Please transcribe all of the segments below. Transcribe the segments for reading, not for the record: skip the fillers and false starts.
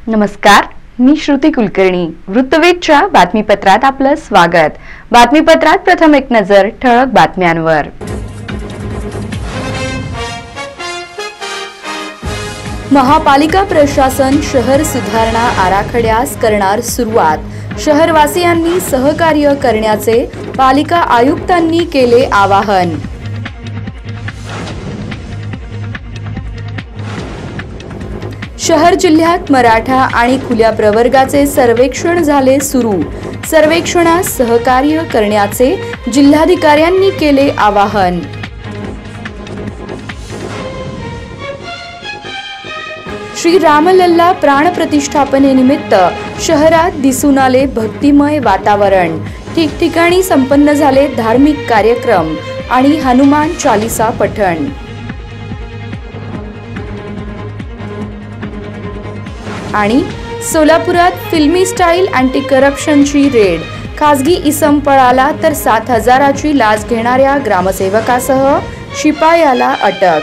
नमस्कार, मी श्रुती कुलकर्णी. वृत्तवेधच्या बातमीपत्रात आपलं स्वागत. बातमीपत्रात प्रथम एक नजर ठळक बातम्यांवर. महापालिका प्रशासन शहर सुधारणा आराखड्यास करणार सुरुवात. शहरवासियांनी सहकार्य करण्याचे पालिका आयुक्तांनी केले आवाहन. शहर जिल्ह्यात मराठा आणि खुल्या प्रवर्गाचे सर्वेक्षण झाले सुरू. सर्वेक्षणास सहकार्य करण्याचे जिल्हाधिकाऱ्यांनी केले आवाहन. श्री रामलल्ला प्राणप्रतिष्ठापनेनिमित्त शहरात दिसून आले भक्तिमय वातावरण. ठिकठिकाणी संपन्न झाले धार्मिक कार्यक्रम आणि हनुमान चालीसा पठण. आणि सोलापुरात फिल्मी स्टाईल अँटी करप्शनची रेड. खासगी इसम पळाला तर 7,000ची लाच घेणाऱ्या ग्रामसेवकासह शिपायाला अटक.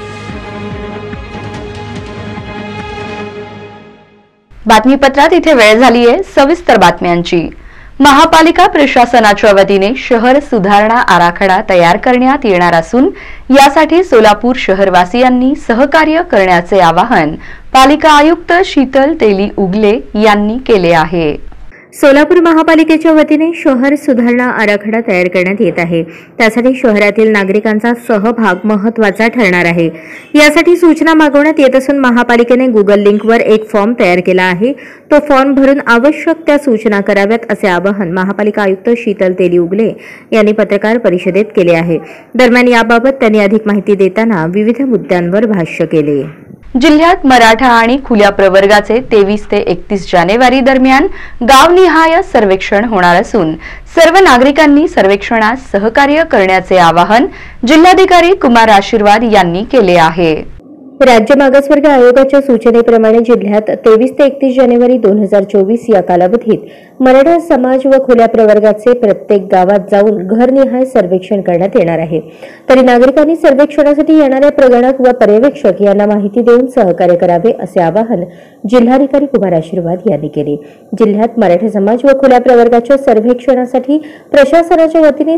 बातमीपत्रात इथे वेळ झाली आहे सविस्तर बातम्यांची. महापालिका प्रशासनाच्या वतीने शहर सुधारणा आराखडा तयार करण्यात येणार असून यासाठी सोलापूर शहरवासियांनी सहकार्य करण्याचे आवाहन पालिका आयुक्त शीतल तेली उगले यांनी केले आहे. सोलापूर महापालिकेच्या वतीने शहर सुधारणा आराखडा तयार करण्यात येत आहे. त्यासाठी शहरातील नागरिकांचा सहभाग महत्त्वाचा ठरणार आहे. यासाठी सूचना मागवण्यात येत असून महापालिकेने गुगल लिंकवर एक फॉर्म तयार केला आहे. तो फॉर्म भरून आवश्यक त्या सूचना कराव्यात असे आवाहन महापालिका आयुक्त शीतल तेली उगले यांनी पत्रकार परिषदेत केले आहे. दरम्यान याबाबत त्यांनी अधिक माहिती देताना विविध मुद्द्यांवर भाष्य केले. जिल्ह्यात मराठा आणि खुल्या प्रवर्गाचे 23 ते 31 जानेवारी दरम्यान गावनिहाय सर्वेक्षण होणार असून सर्व नागरिकांनी सर्वेक्षणास सहकार्य करण्याचे आवाहन जिल्हाधिकारी कुमार आशीर्वाद यांनी केले आहे. राज्य मागासवर्ग आयोगाच्या सूचनेप्रमाणे जिल्ह्यात 23 ते 31 जानेवारी 2024 या कालावधीत मराठा समाज व खुल्या प्रवर्गाचे प्रत्येक गावात जाऊन घरनिहाय सर्वेक्षण करण्यात येणार आहे. तरी नागरिकांनी सर्वेक्षणासाठी येणाऱ्या प्रगणक व पर्यवेक्षक यांना माहिती देऊन सहकार्य करावे असे आवाहन जिल्हाधिकारी कुमार आशीर्वाद यांनी केले. जिल्ह्यात मराठा समाज व खुल्या प्रवर्गाच्या सर्वेक्षणासाठी प्रशासनाच्या वतीने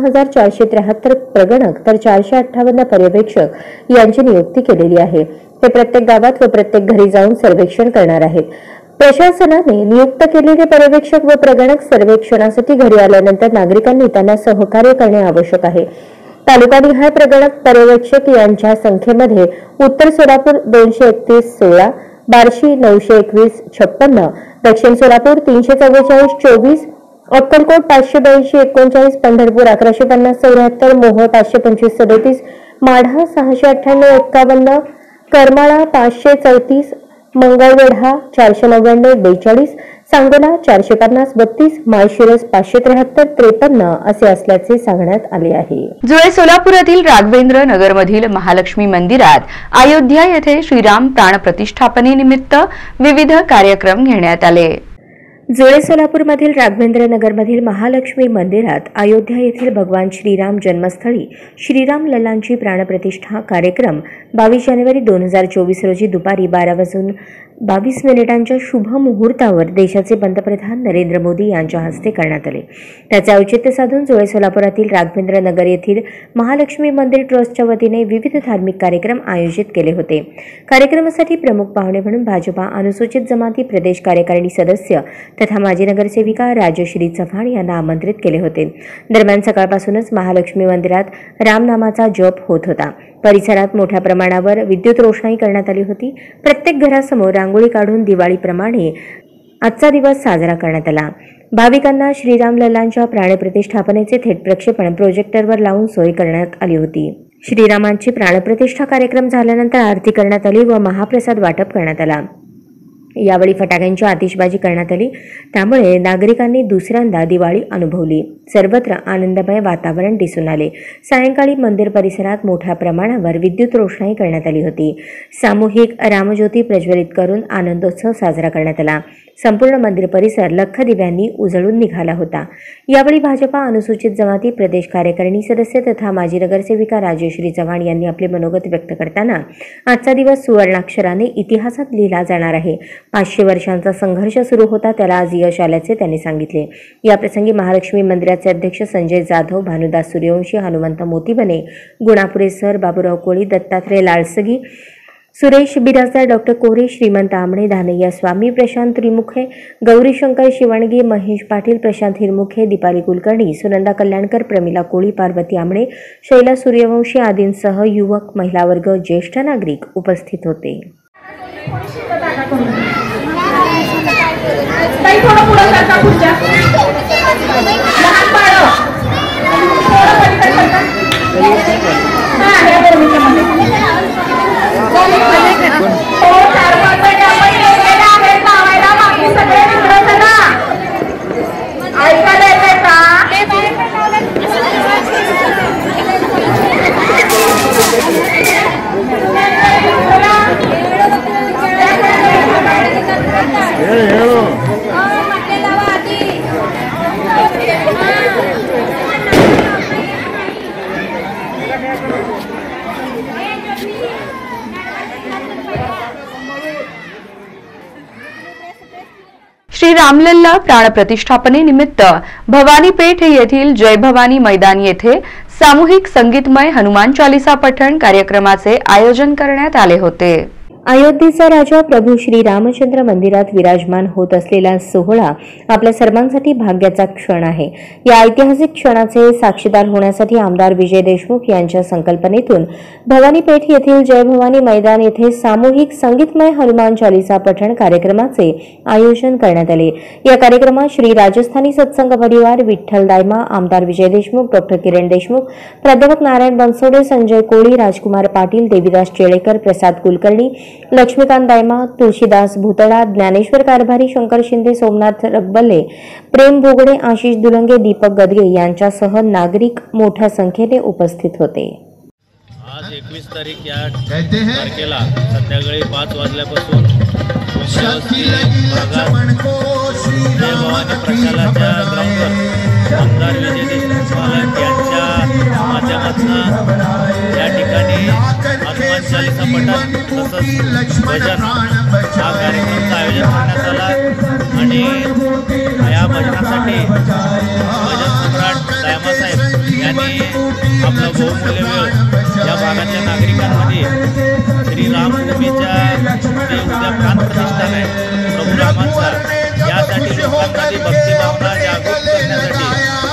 6,473 प्रगणक तर 458 पर्यवेक्षक यांची नियुक्ती केलेली आहे. ते प्रत्येक गावात व प्रत्येक घरी जाऊन सर्वेक्षण करणार आहेत. प्रशासनाने नियुक्त केलेले पर्यवेक्षक व प्रगणक सर्वेक्षणासाठी घरी आल्यानंतर नागरिकांनी त्यांना सहकार्य करणे आवश्यक आहे. तालुकानिहाय प्रगणक पर्यवेक्षक यांच्या संख्येमध्ये उत्तर सोलापूर 231-16, बार्शी 921-56, दक्षिण सोलापूर 344-24, अक्कलकोट 582-39, पंढरपूर 1150-74, मोहोळ 525-37, माढा 698-51, करमाळा 534, मंगळवेढा 499-42, सांगोला 450-32, माळशिरस 573-53 असे असल्याचे सांगण्यात आले आहे. जुळे सोलापुरातील राघवेंद्र नगरमधील महालक्ष्मी मंदिरात अयोध्या येथे श्रीराम प्राण प्रतिष्ठापनेनिमित्त विविध कार्यक्रम घेण्यात आले. जुळे सोलापूरमधील राघवेंद्र नगरमधील महालक्ष्मी मंदिरात अयोध्या येथील भगवान श्रीराम जन्मस्थळी श्रीराम लल्लांची प्राणप्रतिष्ठा कार्यक्रम 22 जानेवारी 2024 रोजी दुपारी 12:22 शुभ मुहूर्तावर देशाचे पंतप्रधान नरेंद्र मोदी यांच्या हस्ते करण्यात आले. त्याचे औचित्य साधून जुळे सोलापुरातील राघवेंद्र नगर येथील महालक्ष्मी मंदिर ट्रस्टच्या वतीने विविध धार्मिक कार्यक्रम आयोजित केले होते. कार्यक्रमासाठी प्रमुख पाहुणे म्हणून भाजपा अनुसूचित जमाती प्रदेश कार्यकारिणी सदस्य तथा माजी नगरसेविका राजश्री चव्हाण यांना आमंत्रित केले होते. दरम्यान सकाळपासूनच महालक्ष्मी मंदिरात रामनामाचा जप होत होता. परिसरात मोठ्या प्रमाणावर विद्युत रोषणाई करण्यात आली होती. प्रत्येक घरासमोर रांगोळी काढून दिवाळीप्रमाणे आजचा दिवस साजरा करण्यात आला. भाविकांना श्रीराम लल्लांच्या प्राणप्रतिष्ठापनेचे थेट प्रक्षेपण प्रोजेक्टरवर लावून सोय करण्यात आली होती. श्रीरामांची प्राणप्रतिष्ठा कार्यक्रम झाल्यानंतर आरती करण्यात आली व महाप्रसाद वाटप करण्यात आला. यावेळी फटाक्यांची आतिषबाजी करण्यात आली. त्यामुळे नागरिकांनी दुसऱ्यांदा दिवाळी अनुभवली. सर्वत्र आनंदमय वातावरण दिसून आले. सायंकाळी मंदिर परिसरात मोठ्या प्रमाणावर विद्युत रोषणाई करण्यात आली होती. सामूहिक रामज्योती प्रज्वलित करून आनंदोत्सव साजरा करण्यात आला. संपूर्ण मंदिर परिसर लख दिव्यांनी उजळून निघाला होता. यावेळी भाजपा अनुसूचित जमाती प्रदेश कार्यकारिणी सदस्य तथा माजी नगरसेविका राजश्री चव्हाण यांनी आपले मनोगत व्यक्त करताना आजचा दिवस सुवर्णाक्षराने इतिहासात लिहिला जाणार आहे. 500 वर्षांचा संघर्ष सुरू होता, त्याला आज यश आल्याचे त्यांनी सांगितले। याप्रसंगी महालक्ष्मी मंदिराचे अध्यक्ष संजय जाधव, भानुदास सूर्यवंशी, हनुमंत मोतीबने, गुणापुरे सर, बाबूराव कोळी, दत्तात्रय लालसगी, सुरेश बिराजदार, डॉक्टर कोरे, श्रीमंत आमणे, धानय्या स्वामी, प्रशांत त्रिमुखे, गौरीशंकर शिवणगे, महेश पाटील, प्रशांत हिरमुखे, दीपाली कुलकर्णी, सुनंदा कल्याणकर, प्रमिला कोळी, पार्वती आमणे, शैला सूर्यवंशी आदींसह युवक, महिला वर्ग, ज्येष्ठ नागरिक उपस्थित होते। श्री रामलल्ला प्राणप्रतिष्ठापनेनिमित्त भवानीपेठ येथील जय भवानी मैदान येथे सामूहिक संगीतमय हनुमान चालीसा पठण कार्यक्रमाचे आयोजन करण्यात आले होते। अयोध्येचा राजा प्रभू श्री रामचंद्र मंदिरात विराजमान होत असलेला सोहळा आपल्या सर्वांसाठी भाग्याचा क्षण आहे। या ऐतिहासिक क्षणाचे साक्षीदार होण्यासाठी आमदार विजय देशमुख यांच्या संकल्पनेतून भवानीपेठ येथील जय भवानी मैदान येथे सामूहिक संगीतमय हनुमान चालीसा पठण कार्यक्रमाचे आयोजन करण्यात आले। या कार्यक्रमात श्री राजस्थानी सत्संग परिवार, विठ्ठल दायमा, आमदार विजय देशमुख, डॉक्टर किरण देशमुख, प्राध्यापक नारायण बनसोडे, संजय कोळी, राजकुमार पाटील, देवीदास चेळेकर, प्रसाद कुलकर्णी, लक्ष्मीकांत दायमा, तुळशीदास भूतडा, ज्ञानेश्वर कारभारी, शंकर शिंदे, सोमनाथ रगबल्ले, प्रेम भोगडे, आशिष दुलंगे, दीपक गदगे यांच्यासह नागरिक मोठ्या संख्येने उपस्थित होते। आज 21 तारीख या तारखेला संध्याकाळी 5 वाजल्यापासून जय भवानी प्रशालाच्या ग्राउंडवर आमदार विजय देशमुख यांच्या माध्यमातून या ठिकाणी हनुमान चालीसा पठण तसंच भजन हा कार्यक्रमाचं आयोजन करण्यात आला आणि या भजनासाठी भजन सम्राट दायमासाहेब यांनी आपला बहुमूल्य वेळ या भागाच्या नागरिकांमध्ये श्रीरामभूमीच्या जे उद्या प्राणप्रतिष्ठान आहे प्रभू रामांचा, यासाठी लोकांमध्ये भक्तिभावना जागृत करण्यासाठी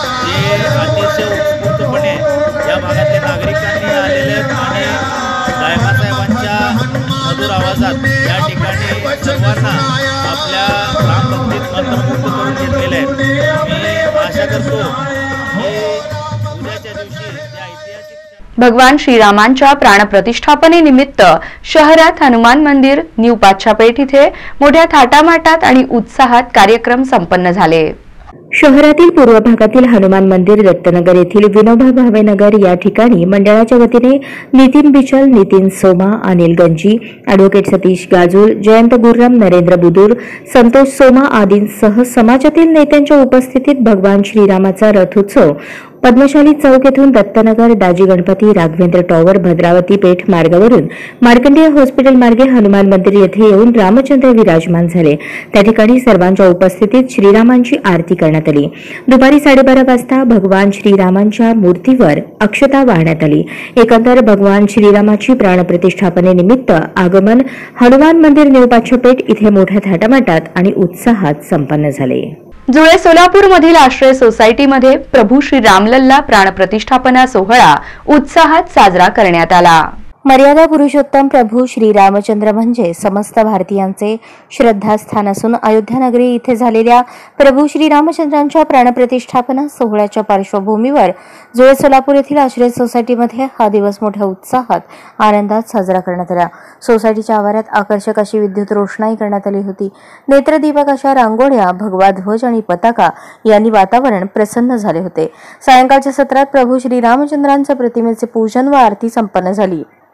जे अतिशय उत्स्फूर्तपणे या भागातल्या नागरिकांनी आलेले आणि दायमासाहेबांच्या मधुर आवाजात या ठिकाणी सर्वांना आपल्या रामभक्तीत मंत्रमुग्ध करून घेतलेले आहेत। मी आशा करतो की उद्याच्या दिवशी या ऐतिहासिक भगवान श्रीरामांच्या प्राणप्रतिष्ठापनेनिमित्त शहरात हनुमान मंदिर, न्यू पाच्छापेठ इथे मोठ्या थाटामाटात आणि उत्साहात कार्यक्रम संपन्न झाले। शहरातील पूर्व भागातील हनुमान मंदिर, दत्तनगर येथील विनोबा भावे नगर या ठिकाणी मंडळाच्या वतीने नितीन बिचल, नितीन सोमा, अनिल गंजी, ॲडव्होकेट सतीश गाजूल, जयंत गुर्रम, नरेंद्र बुदूर, संतोष सोमा आदींसह समाजातील नेत्यांच्या उपस्थितीत भगवान श्रीरामाचा रथोत्सव पद्मशाली चौक येथून दत्तनगर, दाजी गणपती, राघवेंद्र टॉवर, भद्रावती पेठ मार्गावरून मार्कंडेय हॉस्पिटल मार्गे हनुमान मंदिर येथे येऊन रामचंद्र विराजमान झाले। त्या ठिकाणी सर्वांच्या उपस्थितीत श्रीरामांची आरती करण्यात आली। दुपारी 12:30 वाजता भगवान श्रीरामांच्या मूर्तीवर अक्षता वाहण्यात आली। एकंदर भगवान श्रीरामाची प्राणप्रतिष्ठापनेनिमित्त आगमन हनुमान मंदिर, न्यू पाच्छापेठ इथे मोठ्या थाटामाटात आणि उत्साहात संपन्न झाले। जुळे सोलापूर मधील आश्रय सोसायटीमध्ये प्रभू श्री रामलल्ला प्राणप्रतिष्ठापना सोहळा उत्साहात साजरा करण्यात आला। मर्यादा पुरुषोत्तम प्रभू श्री रामचंद्र म्हणजे समस्त भारतीयांचे श्रद्धास्थान असून अयोध्या नगरी इथे झालेल्या प्रभू श्री रामचंद्रांच्या प्राणप्रतिष्ठापना सोहळ्याच्या पार्श्वभूमीवर जुळे सोलापूर येथील आश्रय सोसायटीमध्ये हा दिवस मोठ्या उत्साहात आनंदात साजरा करण्यात आला। सोसायटीच्या आवारात आकर्षक अशी विद्युत रोषणाई करण्यात आली होती। नेत्रदीपक अशा रांगोळ्या, भगवा ध्वज आणि पताका यांनी वातावरण प्रसन्न झाले होते। सायंकाळच्या सत्रात प्रभू श्री रामचंद्रांच्या प्रतिमेचे पूजन व आरती संपन्न झाली।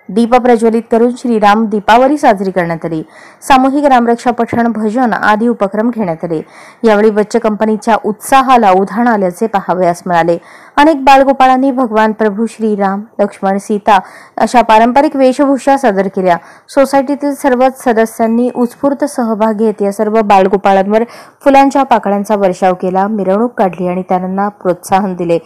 दीप प्रज्वलित करून श्रीराम दीपावली साजरी करण्यात आली। सामूहिक रामरक्षा पठण, भजन आदी उपक्रम घेण्यात आले। यावेळी बच्चे कंपनीच्या उत्साहाला उधाण आल्याचे पाहावयास मिळाले। अनेक बालगोपाळांनी भगवान प्रभू श्रीराम, लक्ष्मण, सीता अशा पारंपरिक वेशभूषा सादर केल्या। सोसायटीतील सर्वच सदस्यांनी उत्स्फूर्त सहभाग घेत या सर्व बालगोपाळांवर फुलांच्या पाकळ्यांचा वर्षाव केला, मिरवणूक काढली आणि त्यांना प्रोत्साहन दिले।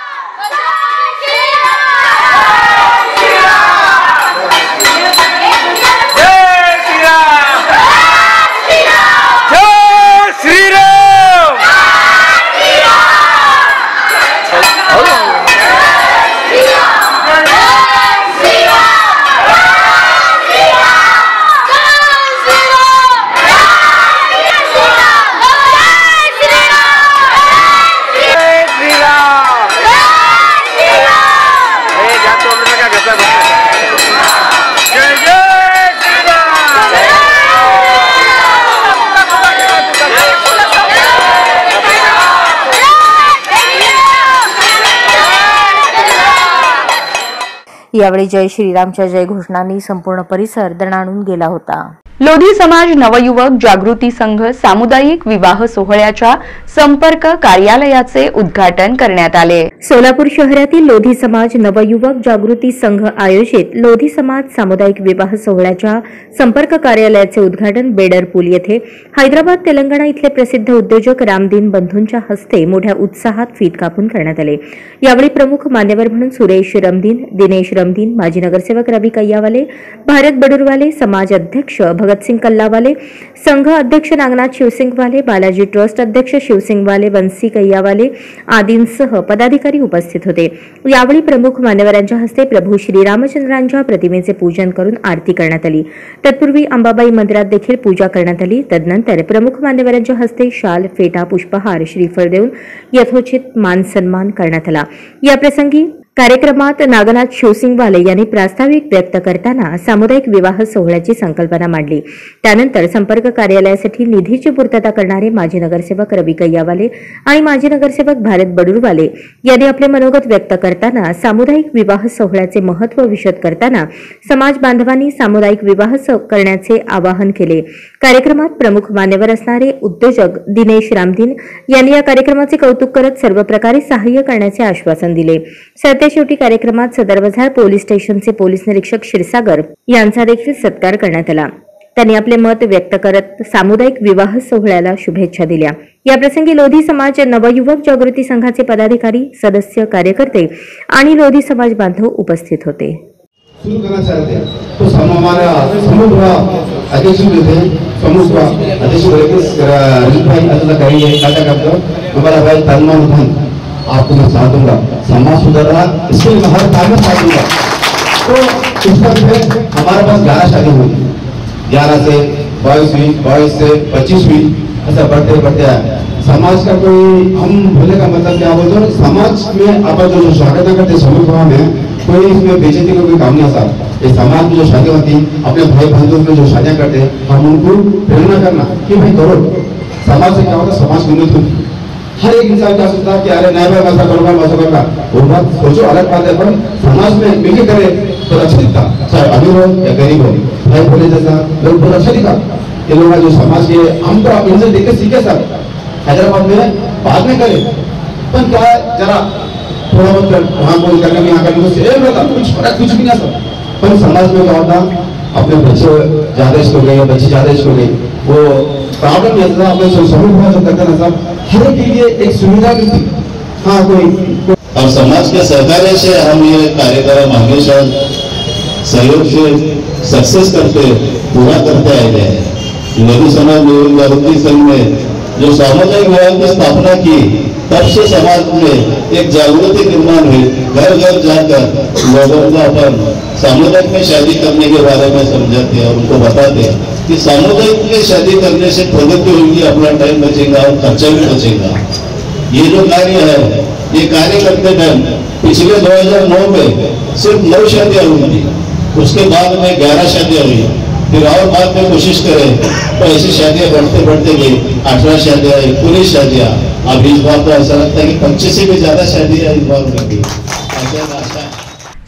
यावेळी जय श्रीरामच्या जय घोषणांनी संपूर्ण परिसर दणाणून गेला होता। लोधी समाज नवयुवक जागृती संघ सामुदायिक विवाह सोहळ्याच्या संपर्क कार्यालयाचे उद्घाटन करण्यात आले। सोलापूर शहरातील लोधी समाज नवयुवक जागृती संघ आयोजित लोधी समाज सामुदायिक विवाह सोहळ्याच्या संपर्क कार्यालयाचे उद्घाटन बेडर पूल येथे हैदराबाद तेलंगणा इथले प्रसिद्ध उद्योजक रामदीन बंधूंच्या हस्ते मोठ्या उत्साहात फीत कापून करण्यात आले। यावेळी प्रमुख मान्यवर म्हणून सुरेश रमदीन, दिनेश रमदीन, माजी नगरसेवक रवी कैयावाले, भारत बडूरवाले, समाज अध्यक्ष भगतसिंग कल्लावाले, संघ अध्यक्ष नागनाथ शिवसिंगवाले, बालाजी ट्रस्ट अध्यक्ष शिवसिंगवाले, बंसी कैयावाले आदींसह पदाधिकारी उपस्थित होते। यावेळी प्रमुख मान्यवरांच्या हस्ते प्रभू श्रीरामचंद्रांच्या प्रतिमेचे पूजन करून आरती करण्यात आली। तत्पूर्वी अंबाबाई मंदिरात देखील पूजा करण्यात आली। तदनंतर प्रमुख मान्यवरांच्या हस्ते शाल, फेटा, पुष्पहार, श्रीफळ देऊन यथोचित मान सन्मान करण्यात आला। या प्रसंगी कार्यक्रमात नागनाथ शिवसिंगवाले यांनी प्रास्ताविक व्यक्त करताना सामुदायिक विवाह सोहळ्याची संकल्पना मांडली। त्यानंतर संपर्क कार्यालयासाठी निधीची पूर्तता करणारे माजी नगरसेवक रवी कैयावाले आणि माजी नगरसेवक भारत बडूरवाले यांनी आपले मनोगत व्यक्त करताना सामुदायिक विवाह सोहळ्याचे महत्त्व विशद करताना समाज बांधवांनी सामुदायिक विवाह करण्याचे आवाहन केले। कार्यक्रमात प्रमुख मान्यवर असणारे उद्योजक दिनेश रामदीन यांनी या कार्यक्रमाचे कौतुक करत सर्व प्रकारे सहाय्य करण्याचे आश्वासन दिले। शेवटी कार्यक्रमात सदर बाजार पोलीस स्टेशनचे पोलीस निरीक्षक क्षीरसागर यांचा देखील सत्कार करण्यात आला। त्यांनी आपले मत व्यक्त करत सामुदायिक विवाह सोहळ्याला शुभेच्छा दिल्या। या प्रसंगी लोधी समाज नवयुवक जागृती संघाचे पदाधिकारी, सदस्य, कार्यकर्ते आणि लोधी समाज बांधव उपस्थित होते। शुरू करना चाहते हैं तो हमारा समूह अध्यक्ष जो थे समूह अध्यक्ष रंजीत भाई अल्लाह करेंगे काटा करके हमारा भाई सलमान खान आपको मैं साथ दूंगा, समाज सुधारना इसके लिए हर काम में साथ दूंगा। तो इस पर हमारे पास 11 शादी हुई, 11 से 22 हुई, 22 से 25 हुई, ऐसा बढ़ते बढ़ते आया। समाज का कोई हम बोलने का मतलब क्या बोलते हैं, समाज में आप जो स्वागत करते समूह में कोई इसमें बेइज्जती का कोई काम नहीं आता। ये समाज में जो शादी होती अपने भाई बंधुओं में जो शादियां करते हैं हम उनको प्रेरणा करना कि भाई करो। समाज से क्या होता है, समाज की उन्नति होती। हर एक इंसान क्या सोचता है कि अरे नहीं भाई ऐसा करूंगा वैसा करूंगा, वो बात सोचो अलग बात है, पर समाज में मिलकर करे तो अच्छा दिखता, चाहे अमीर हो या गरीब हो। भाई बोले जैसा लोग बहुत अच्छा दिखा। ये लोग जो समाज के हम तो इनसे देख के सीखे सब हैदराबाद में बाद में करे, पर क्या जरा थोड़ा बहुत वहाँ बोल करने में यहाँ करने में सेम रहता, कुछ भी ना सब। पर समाज में क्या होता, अपने बच्चे ज्यादा हो गए, बच्चे ज्यादा हो गई, वो प्रॉब्लम ये था अपने समूह जो करते ना सब हर के लिए एक सुविधा भी थी। हाँ कोई और समाज के सहकार्य से हम ये कार्यक्रम हमेशा सहयोग से सक्सेस करते पूरा करते आए हैं। लोधी समाज जागृति संघ में जो सामुदायिक विवाह की स्थापना की तब से समाज में एक जागृति निर्माण हुई। घर घर जाकर लोगों को अपन सामुदायिक में शादी करने के बारे में समझाते और उनको बताते कि सामुदायिक में शादी करने से प्रगति होगी, अपना टाइम बचेगा और खर्चा भी बचेगा। ये जो कार्य है, ये कार्य करते टाइम पिछले 2009 में सिर्फ 9 शादियां हुई थी, उसके बाद में 11 शादियां हुई, फिर और बाद में कोशिश करें तो ऐसी शादियां बढ़ते बढ़ते गई, 18 शादियां, 19 शादियां। अब इस बार तो ऐसा लगता है कि 25 से भी ज्यादा शादियां इस बार होंगी।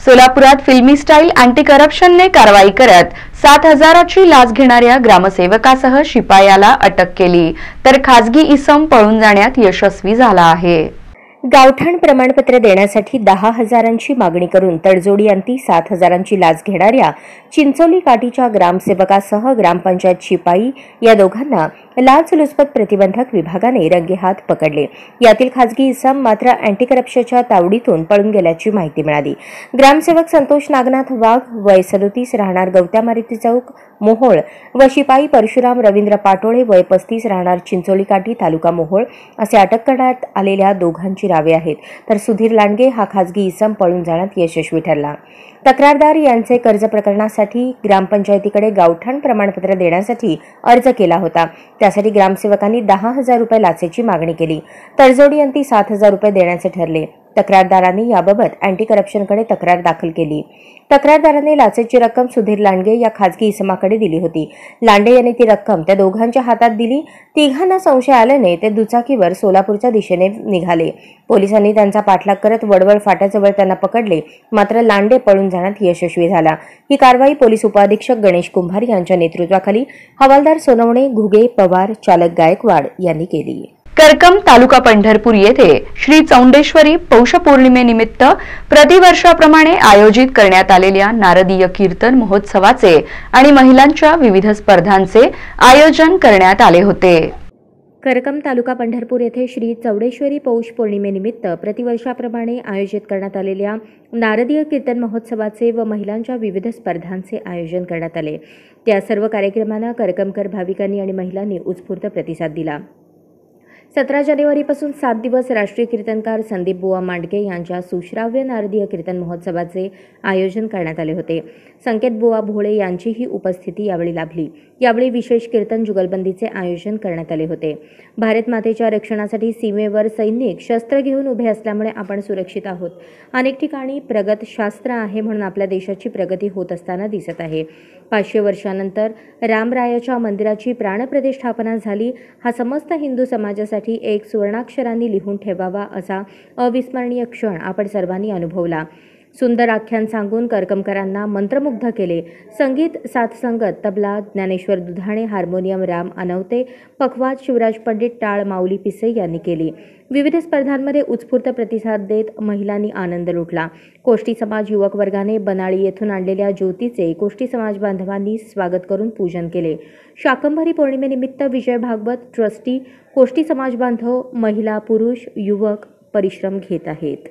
सोलापुरात फिल्मी स्टाईल अँटी करप्शनने कारवाई करत 7,000ची लाच घेणाऱ्या ग्रामसेवकासह शिपायाला अटक केली, तर खासगी इसम पळून जाण्यात यशस्वी झाला आहे. गावठाण प्रमाणपत्र देण्यासाठी 10,000ची मागणी करून तडजोडी अंती 7,000ची लाच घेणाऱ्या चिंचोली काठीच्या ग्रामसेवकासह ग्रामपंचायत शिपाई या दोघांना लाचलुचपत प्रतिबंधक विभागाने रंगेहात पकडले. यातील खासगी इसम मात्र अँटी करप्शनच्या तावडीतून पळून गेल्याची माहिती मिळाली. ग्रामसेवक संतोष नागनाथ वाघ वय 37 राहणार गवत्या मारुती चौक मोहोळ व शिपाई परशुराम रवींद्र पाटोळे वय 35 राहणार चिंचोली काठी तालुका मोहोळ असे अटक करण्यात आलेल्या दोघांची नावे आहेत. तर सुधीर लांडगे हा खासगी इसम पळून जाण्यात यशस्वी ठरला. तक्रारदार यांचे कर्ज प्रकरणासाठी ग्रामपंचायतीकडे गावठाण प्रमाणपत्र देण्यासाठी अर्ज केला होता. त्यासाठी ग्रामसेवकांनी 10,000 रुपये लाचेची मागणी केली. तडजोडी अंती 7,000 रुपये देण्याचे ठरले. तक्रारदारांनी याबाबत अँटी करप्शनकडे तक्रार दाखल केली. तक्रारदाराने लाचेची रक्कम सुधीर लांडगे या खासगी इसमाकडे दिली होती. लांडे यांनी ती रक्कम त्या दोघांच्या हातात दिली. तिघांना संशय आल्याने ते दुचाकीवर सोलापूरच्या दिशेने निघाले. पोलिसांनी त्यांचा पाठलाग करत वडवळ फाट्याजवळ त्यांना पकडले, मात्र लांडे पळून जाण्यात यशस्वी झाला. ही कारवाई पोलीस उपअधीक्षक गणेश कुंभार यांच्या नेतृत्वाखाली हवालदार सोनवणे, घुगे, पवार, चालक गायकवाड यांनी केली. करकम तालुका पंढरपूर येथे श्री चौंडेश्वरी पौष पौर्णिमेनिमित्त प्रतिवर्षाप्रमाणे आयोजित करण्यात आलेल्या नारदीय कीर्तन महोत्सवाचे आणि महिलांच्या विविध स्पर्धांचे आयोजन करण्यात आले होते. करकम तालुका पंढरपूर येथे श्री चौडेश्वरी पौष पौर्णिमेनिमित्त प्रतिवर्षाप्रमाणे आयोजित करण्यात आलेल्या नारदीय कीर्तन महोत्सवाचे व महिलांच्या विविध स्पर्धांचे आयोजन करण्यात आले. त्या सर्व कार्यक्रमांना करकमकर भाविकांनी आणि महिलांनी उत्स्फूर्त प्रतिसाद दिला. 17 जानेवारीपासून 7 दिवस राष्ट्रीय कीर्तनकार संदीप बुवा मांडके यांच्या सुश्राव्य नारदीय कीर्तन महोत्सवाचे आयोजन करण्यात आले होते. संकेत बुवा भोळे यांचीही उपस्थिती यावेळी लाभली. यावेळी विशेष कीर्तन जुगलबंदीचे आयोजन करण्यात आले होते. भारत मातेच्या रक्षणासाठी सीमेवर सैनिक शस्त्र घेऊन उभे असल्यामुळे आपण सुरक्षित आहोत. अनेक ठिकाणी प्रगत शास्त्र आहे म्हणून आपल्या देशाची प्रगती होत असताना दिसत आहे. 500 वर्षानंतर रामरायाच्या मंदिराची प्राणप्रतिष्ठापना झाली. हा समस्त हिंदू समाजासाठी एक सुवर्णाक्षरांनी लिहून ठेवावा असा अविस्मरणीय क्षण आपण सर्वांनी अनुभवला. सुंदर आख्यान सांगून करकमकरांना मंत्रमुग्ध केले. संगीत, साथसंगत, तबला ज्ञानेश्वर दुधाणे, हार्मोनियम राम अनवते, पखवाज शिवराज पंडित, टाळ माऊली पिसे यांनी केली. विविध स्पर्धांमध्ये उत्स्फूर्त प्रतिसाद देत महिलांनी आनंद लुटला. कोष्टी समाज युवक वर्गाने बनाळी येथून आणलेल्या ज्योतीचे कोष्टी समाज बांधवांनी स्वागत करून पूजन केले. शाकंभरी पौर्णिमेनिमित्त विजय भागवत ट्रस्टी, कोष्टी समाज बांधव, महिला, पुरुष, युवक परिश्रम घेत आहेत.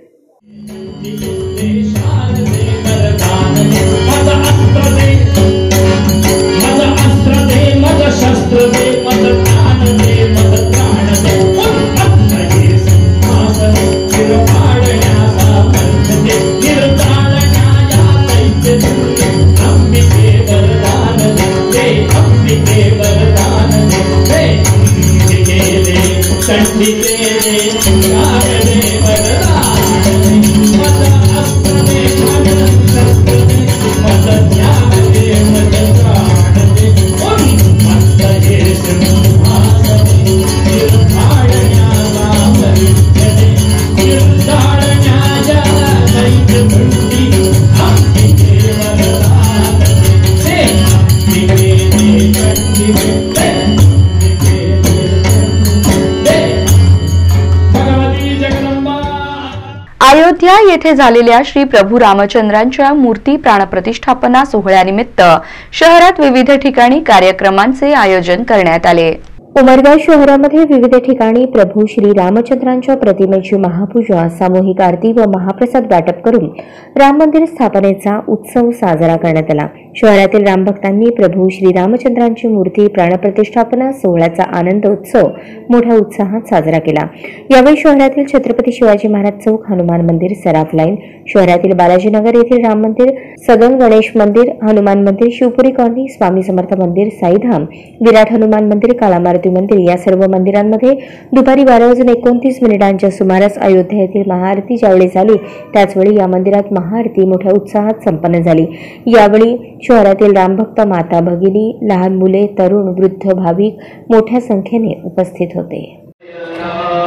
अयोध्या येथे झालेल्या श्री प्रभू रामचंद्रांच्या मूर्ती प्राणप्रतिष्ठापना सोहळ्यानिमित्त शहरात विविध ठिकाणी कार्यक्रमांचे आयोजन करण्यात आले. उमरगा शहरामध्ये विविध ठिकाणी प्रभू श्री रामचंद्रांच्या प्रतिमेची महापूजा, सामूहिक आरती व महाप्रसाद वाटप करून राम मंदिर स्थापनेचा उत्सव साजरा करण्यात आला. शहरातील रामभक्तांनी प्रभू श्री रामचंद्रांची मूर्ती प्राणप्रतिष्ठापना सोहळ्याचा आनंद उत्सव मोठ्या उत्साहात साजरा केला. यावेळी शहरातील छत्रपती शिवाजी महाराज चौक, हनुमान मंदिर, सराफ लाईन, शहरातील बालाजीनगर येथील राम मंदिर, सदन गणेश मंदिर, हनुमान मंदिर, शिवपुरी कॉलनी, स्वामी समर्थ मंदिर, साईधाम, विराट हनुमान मंदिर, काळामारुती मंदिर या सर्व मंदिरांमध्ये दुपारी 12:29 सुमारास अयोध्या येथील महाआरती ज्यावेळी झाली त्याचवेळी या मंदिरात महाआरती मोठ्या उत्साहात संपन्न झाली. यावेळी शहरातील रामभक्त, माता भगिनी, लहान मुले, तरुण, वृद्ध, भाविक मोठ्या संख्येने उपस्थित होते.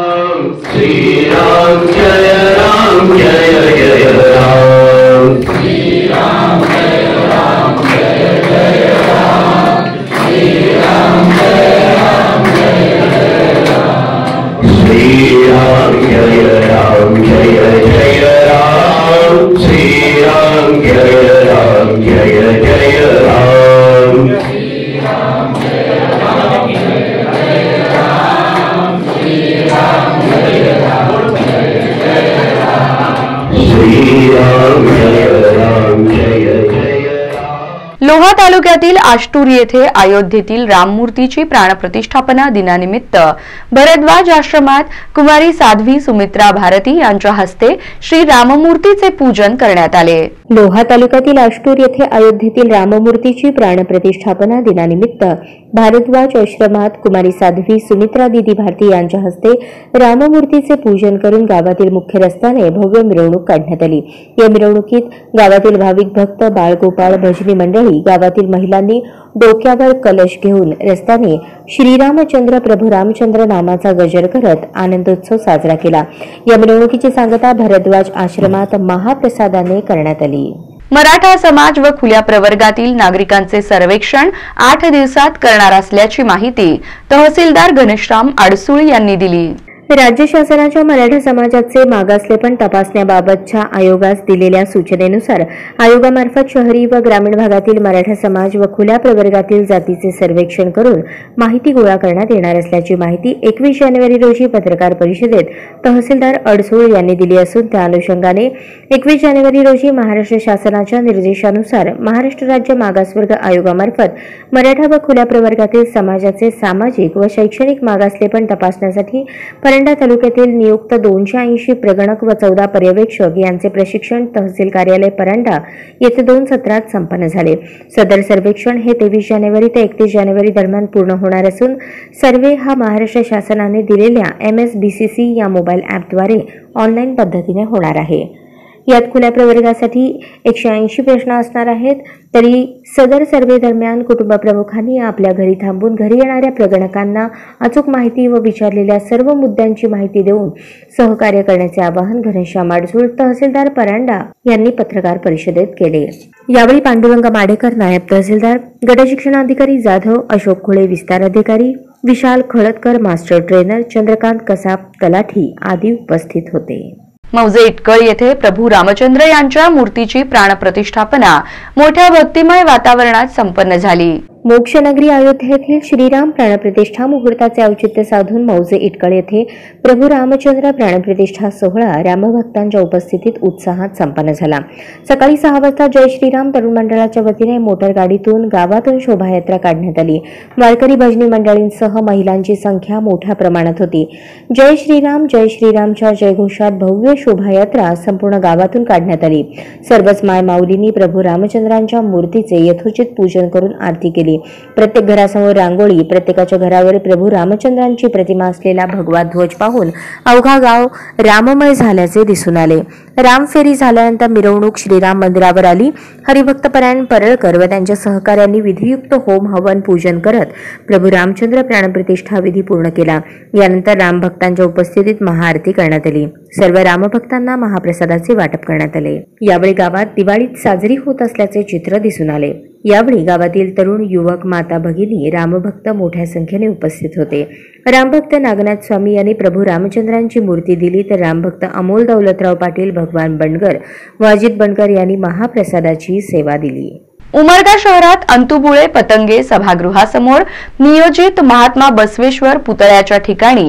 लोहा तालुक्यातील आष्टूर येथे अयोध्येतील राममूर्तीची प्राणप्रतिष्ठापना दिनानिमित्त भरद्वाज आश्रमात कुमारी साध्वी सुमित्रा भारती यांच्या हस्ते श्री राममूर्तीचे पूजन करण्यात आले। लोहा तालुक्यातील आष्टूर येथे अयोध्येतील राममूर्तीची प्राणप्रतिष्ठापना दिनानिमित्त भारद्वाज आश्रमात कुमारी साध्वी सुमित्रा दीदी भारती यांच्या हस्ते राममूर्तीचे पूजन करून गावातील मुख्य रस्त्याने भव्य मिरवणूक काढण्यात आली। या मिरवणुकीत गावातील भाविक भक्त, बाळगोपाळ, भजनी मंडळी, गावातील महिलांनी डोक्यावर कलश घेऊन रस्त्याने श्रीरामचंद्र प्रभू रामचंद्र नामाचा गजर करत आनंदोत्सव साजरा केला। या मिरवणुकीची सांगता भरद्वाज आश्रमात महाप्रसादाने करण्यात आली। मराठा समाज व खुल्या प्रवर्गातील नागरिकांचे सर्वेक्षण 8 दिवसात करणार असल्याची माहिती तहसीलदार घनश्याम अडसूळ यांनी दिली। राज्य शासनाच्या मराठा समाजाचे मागासलेपण तपासण्याबाबतच्या आयोगास दिलेल्या सूचनेनुसार आयोगामार्फत शहरी व ग्रामीण भागातील मराठा समाज व खुल्या प्रवर्गातील जातीचे सर्वेक्षण करून माहिती गोळा करण्यात येणार असल्याची माहिती 21 जानेवारी रोजी पत्रकार परिषदेत तहसीलदार अडसूळ यांनी दिली असून त्या अनुषंगाने 21 जानेवारी रोजी महाराष्ट्र शासनाच्या निर्देशानुसार महाराष्ट्र राज्य मागासवर्ग आयोगामार्फत मराठा व खुल्या प्रवर्गातील समाजाचे सामाजिक व शैक्षणिक मागासलेपण तपासण्यासाठी परंडा तालुक्यातील नियुक्त 280 प्रगणक व 14 पर्यवेक्षक यांचे प्रशिक्षण तहसील कार्यालय परंडा येथे 2 सत्रात संपन्न झाले। सदर सर्वेक्षण हे 23 जानेवारी ते 31 जानेवारी दरम्यान पूर्ण होणार असून सर्वे हा महाराष्ट्र शासनाने दिलेल्या MSBCC या मोबाईल ॲपद्वारे ऑनलाईन पद्धतीने होणार आहे। यात खुल्या प्रवर्गासाठी 180 प्रश्न असणार आहेत। तरी सदर सर्वे दरम्यान कुटुंब प्रमुखांनी आपल्या घरी थांबून घरी येणाऱ्या प्रगणकांना अचूक माहिती व विचारलेल्या सर्व मुद्द्यांची माहिती देऊन सहकार्य करण्याचे आवाहन घनश्याम अडसूळ तहसीलदार परांडा यांनी पत्रकार परिषदेत केले। यावेळी पांडुरंग माडेकर नायब तहसीलदार, गट शिक्षणाधिकारी जाधव, अशोक खुळे विस्तार अधिकारी, विशाल खळदकर मास्टर ट्रेनर, चंद्रकांत कसाब तलाठी आदी उपस्थित होते। मौजे इटकळ येथे प्रभू रामचंद्र यांच्या मूर्तीची प्राणप्रतिष्ठापना मोठ्या भक्तिमय वातावरणात संपन्न झाली। मोक्षनगरी अयोध्या येथील श्रीराम प्राणप्रतिष्ठा मुहूर्ताचे औचित्य साधून मौजे इटकळ येथे प्रभू रामचंद्र प्राणप्रतिष्ठा सोहळा रामभक्तांच्या उपस्थितीत उत्साहात संपन्न झाला। सकाळी 6 वाजता जय श्रीराम तरुण मंडळाच्या वतीने मोटर गाडीतून गावातून शोभायात्रा काढण्यात आली। वारकरी भजनी मंडळींसह महिलांची संख्या मोठ्या प्रमाणात होती। जय श्रीरामच्या जयघोषात भव्य शोभायात्रा संपूर्ण गावातून काढण्यात आली। सर्वच माय माऊलींनी प्रभू रामचंद्रांच्या मूर्तीचे यथोचित पूजन करून आरती केली। प्रत्येक घरासमोर रांगोळी, प्रत्येकाच्या घरावर प्रभू रामचंद्रांची प्रतिमा असलेला भगवा ध्वज पाहून अवघा गाव राममय झाल्याचे दिसून आले। रामफेरी झाल्यानंतर मिरवणूक श्रीराम मंदिरावर आली। हरिभक्तपरायण परळकर व त्यांच्या सहकाऱ्यांनी विधियुक्त होम हवन पूजन करत प्रभू रामचंद्र प्राणप्रतिष्ठा विधी पूर्ण केला। यानंतर रामभक्तांच्या उपस्थितीत महाआरती करण्यात आली। सर्व रामभक्तांना महाप्रसादाचे वाटप करण्यात आले। यावेळी गावात दिवाळीत साजरी होत असल्याचे चित्र दिसून आले। यावेळी गावातील तरुण, युवक, माता भगिनी, रामभक्त मोठ्या संख्येने उपस्थित होते। रामभक्त नागनाथ स्वामी यांनी प्रभू रामचंद्रांची मूर्ती दिली तर रामभक्त अमोल दौलतराव पाटील, भगवान बंडगर व अजित बंडगर यांनी महाप्रसादाची सेवा दिली। उमरगा शहरात अंतुबुळे पतंगे सभागृहासमोर नियोजित महात्मा बसवेश्वर पुतळ्याच्या ठिकाणी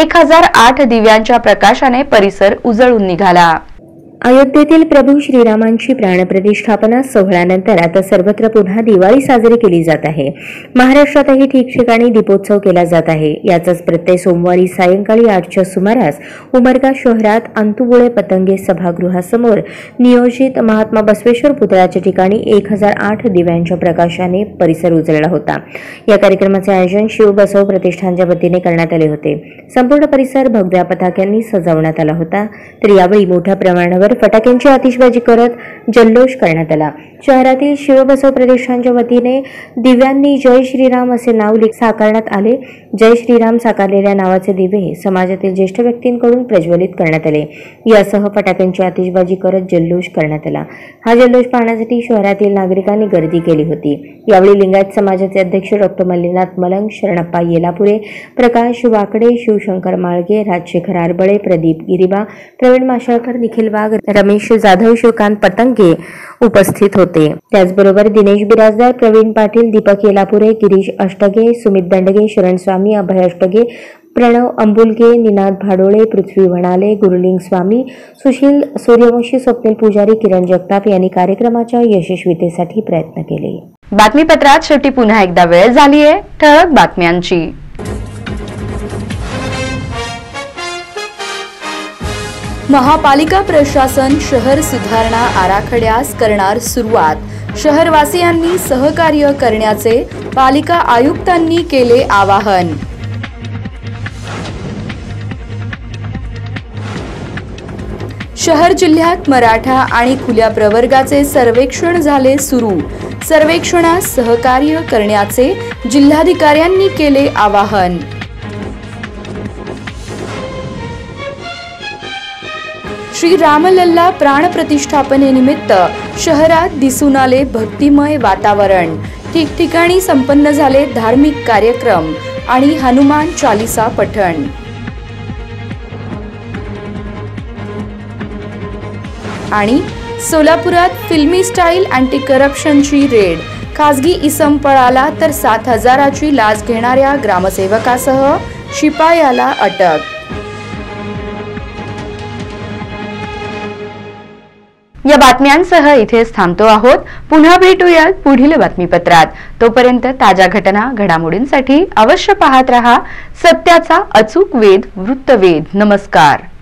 1008 दिव्यांच्या प्रकाशाने परिसर उजळून निघाला। अयोध्येतील प्रभू श्रीरामांची प्राणप्रतिष्ठापना सोहळ्यानंतर आता सर्वत्र पुन्हा दिवाळी साजरी केली जात आहे। महाराष्ट्रातही ठिकठिकाणी दीपोत्सव केला जात आहे। याचाच प्रत्यय सोमवारी सायंकाळी 8च्या सुमारास उमरगा शहरात अंतुबुळे पतंगे सभागृहासमोर नियोजित महात्मा बसवेश्वर पुतळ्याच्या ठिकाणी 1008 दिव्यांच्या प्रकाशाने परिसर उजळला होता। या कार्यक्रमाचे आयोजन शिव बसव प्रतिष्ठानच्या वतीने करण्यात आले होते। संपूर्ण परिसर भगव्या पताक्यांनी सजवण्यात आला होता। तर यावेळी मोठ्या प्रमाणावर फटाक्यांची आतिषबाजी करत जल्लोष करण्यात आला। शहरातील शिवबसव प्रदेशांच्या वतीने दिव्यांनी जय श्रीराम असे नाव साकारण्यात आले। जय श्रीराम साकारलेल्या नावाचे दिवे समाजातील ज्येष्ठ व्यक्तींकडून प्रज्वलित करण्यात आले। यासह फटाक्यांची आतिषबाजी करत जल्लोष करण्यात आला। हा जल्लोष पाहण्यासाठी शहरातील नागरिकांनी गर्दी केली होती। यावेळी लिंगायत समाजाचे अध्यक्ष डॉ. मल्लीनाथ मलंग, शरणप्पा येलापुरे, प्रकाश वाकडे, शिवशंकर माळगे, राजशेखर आरबळे, प्रदीप गिरिबा, प्रवीण माशळकर, निखिल वाघ, रमेश जाधव, शिवकांत पतंगे उपस्थित होते। त्याचबरोबर दिनेश बिराजदार, प्रवीण पाटील, दीपक येलापुरे, गिरीश अष्टगे, सुमित दंडगे, शरण स्वामी, अभय अष्टगे, प्रणव अंबुलगे, निनाद भाडोळे, पृथ्वी वणाले, गुरुलिंग स्वामी, सुशील सूर्यवंशी, स्वप्नील पुजारी, किरण जगताप यांनी कार्यक्रमाच्या यशस्वीतेसाठी प्रयत्न केले। बातमीपत्रात शेवटी पुन्हा एकदा वेळ झाली आहे ठळक बातम्यांची। महापालिका प्रशासन शहर सुधारणा आराखड्यास करणार सुरुवात। शहरवासियांनी सहकार्य करण्याचे पालिका आयुक्तांनी केले आवाहन। शहर जिल्ह्यात मराठा आणि खुल्या प्रवर्गाचे सर्वेक्षण झाले सुरू। सर्वेक्षणास सहकार्य करण्याचे जिल्हाधिकाऱ्यांनी केले आवाहन। श्री रामलल्ला प्राण प्रतिष्ठापनेनिमित्त शहरात दिसून आले भक्तिमय वातावरण। ठिकठिकाणी संपन्न झाले धार्मिक कार्यक्रम आणि हनुमान चालीसा पठण। आणि सोलापुरात फिल्मी स्टाईल अँटी करप्शनची रेड। खासगी इसम पळाला तर 7,000ची लाच घेणाऱ्या ग्रामसेवकासह शिपायाला अटक। या बातम्यांसह इथेच थांबतो आहोत। पुन्हा भेटूयात पुढील बातमीपत्रात। तोपर्यंत ताज्या घटना घडामोडींसाठी अवश्य पाहत रहा सत्याचा अचूक वेध वृत्तवेध। नमस्कार।